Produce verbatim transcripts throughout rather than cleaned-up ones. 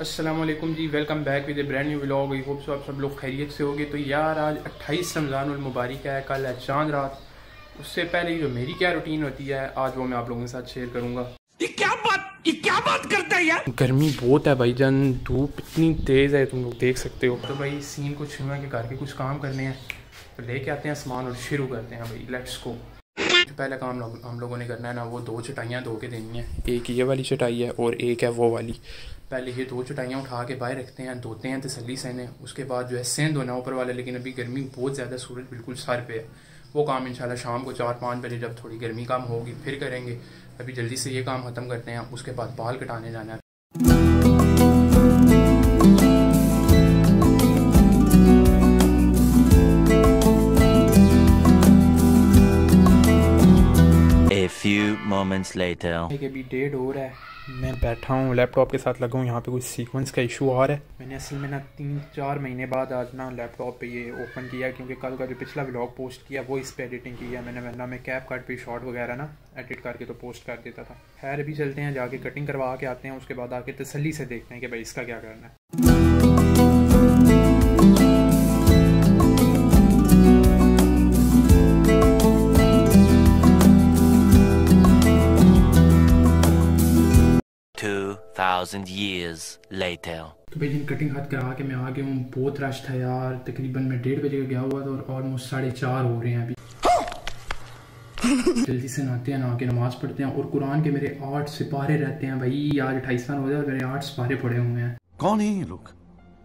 अस्सलाम वालेकुम जी, welcome back with a brand new vlog. I hope so आप सब लोग खैरियत से होगे। तो यार आज अट्ठाईस रमज़ानुल मुबारक है, कल है चांद रात। उससे पहले जो मेरी क्या रूटीन होती है आज वो मैं आप लोगों के साथ शेयर करूँगा। ये क्या बात ये क्या बात करता है यार। गर्मी बहुत है भाईजान, धूप इतनी तेज़ है, तुम लोग देख सकते हो। तो भाई सीन कुछ हुआ कि घर के कुछ काम करने हैं, तो लेके आते हैं सामान और शुरू करते हैं भाई, लेट्स गो। जो पहला काम लोग, हम लोगों ने करना है ना, वो दो चटाइयाँ धो के देनी है। एक ये वाली चटाई है और एक है वो वाली। पहले ये दो चटाइयाँ उठा के बाहर रखते हैं, धोते हैं तसल्ली से इन्हें। उसके बाद जो है सेंध धोना ऊपर वाला, लेकिन अभी गर्मी बहुत ज़्यादा, सूरज बिल्कुल सर पे है। वो काम इंशाल्लाह शाम को चार पाँच बजे जब थोड़ी गर्मी कम होगी फिर करेंगे। अभी जल्दी से ये काम ख़त्म करते हैं, उसके बाद बाल कटाने जाना है। A few moments later. अभी डेढ़ हो रहा है, मैं बैठा हूँ लैपटॉप के साथ लगा हूँ। यहाँ पे कुछ सीक्वेंस का इशू आ रहा है। मैंने असल में ना तीन चार महीने बाद आज ना लैपटॉप पे ये ओपन किया, क्योंकि कल का जो पिछला व्लॉग पोस्ट किया वो इस पे एडिटिंग की है मैंने। वरना मैं कैप कट पे शॉर्ट वगैरह ना एडिट करके तो पोस्ट कर देता था। खैर अभी चलते हैं, जाके कटिंग करवा के आते हैं, उसके बाद आके तसल्ली से देखते हैं कि भाई इसका क्या करना है। Two thousand years later. तो भाई दिन कटिंग हाथ करा के मैं आ गया हूँ। बहुत रश था यार, तकरीबन मैं डेढ़ बजे का गया हुआ था और ऑलमोस्ट साढ़े चार हो रहे हैं अभी। जल्दी से नहाते हैं, नहा के नमाज पढ़ते हैं। और कुरान के मेरे आठ सिपारे रहते हैं भाई, आज अट्ठाईस साल हो जाए और मेरे आठ सिपारे पड़े हुए हैं। कौन है ये लोग,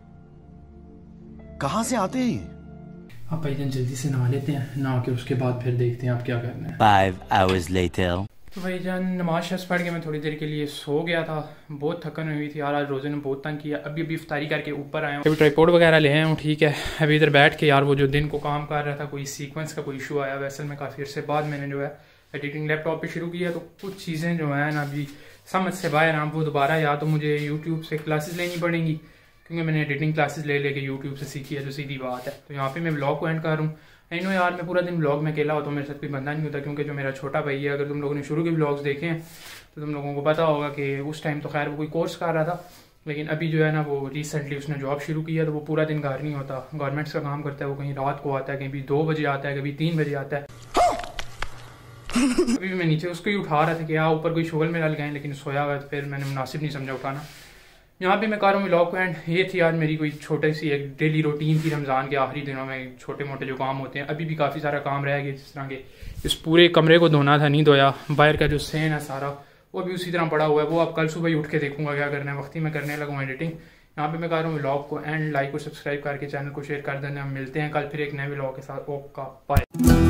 कहाँ से आते हैं? आप भाई दिन जल्दी से नहा लेते हैं, नहा के उसके बाद फिर देखते हैं आप क्या करना है। Five hours later. तो भाई जान नमाज शस पढ़ के मैं थोड़ी देर के लिए सो गया था। बहुत थकन हुई थी यार, आज रोज़े ने बहुत तंग किया। अभी अभी इफ्तारी करके ऊपर आया हूँ, अभी ट्राइपॉड वगैरह ले आया हूँ। ठीक है, अभी इधर बैठ के यार वो जो दिन को काम कर रहा था, कोई सीक्वेंस का कोई इशू आया। वैसे में काफ़ी अर्से बाद मैंने जो है एडिटिंग लैपटॉप पे शुरू किया, तो कुछ चीज़ें जो है ना अभी समझ से बाहर हैं। वो दोबारा या तो मुझे यूट्यूब से क्लासेस लेनी पड़ेंगी, क्योंकि मैंने एडिटिंग क्लासेस ले लेके यूट्यूब से सीखी है, जो सीधी बात है। तो यहाँ पे मैं ब्लॉग को एंड कर रहा हूँ। नो यार मैं पूरा दिन ब्लॉग में अकेला होता हूँ, मेरे साथ कोई बंदा नहीं होता, क्योंकि जो मेरा छोटा भाई है, अगर तुम लोगों ने शुरू के ब्लॉग्स देखे हैं तो तुम लोगों को पता होगा कि उस टाइम तो खैर वो कोई कोर्स कर रहा था, लेकिन अभी जो है ना वो रिसेंटली उसने जॉब शुरू किया, तो वो पूरा दिन घर नहीं होता, गवर्नमेंट्स का काम करता है। वो कहीं रात को आता है, कहीं दो बजे आता है, कभी तीन बजे आता है। अभी मैं नीचे उसको ही उठा रहा था कि हाँ ऊपर कोई शोगल में डाल गए, लेकिन सोया हुआ, फिर मैंने मुनासिब नहीं समझा उठाना। यहाँ पे मैं कर रहा हूँ व्लॉग को एंड। ये थी यार मेरी कोई छोटी सी एक डेली रूटीन थी रमज़ान के आखिरी दिनों में, छोटे मोटे जो काम होते हैं। अभी भी काफ़ी सारा काम रह गया, जिस तरह के इस पूरे कमरे को धोना था, नहीं धोया। बाहर का जो सेन है सारा वो भी उसी तरह पड़ा हुआ है, वो अब कल सुबह ही उठ के देखूंगा क्या करना है। वक्ती मैं करने लगा हूँ एडिटिंग। यहाँ पे मैं कर रहा हूँ व्लॉग को एंड। लाइक और सब्सक्राइब करके चैनल को शेयर कर देना। हम मिलते हैं कल फिर एक नए व्लॉग के साथ। Okay bye.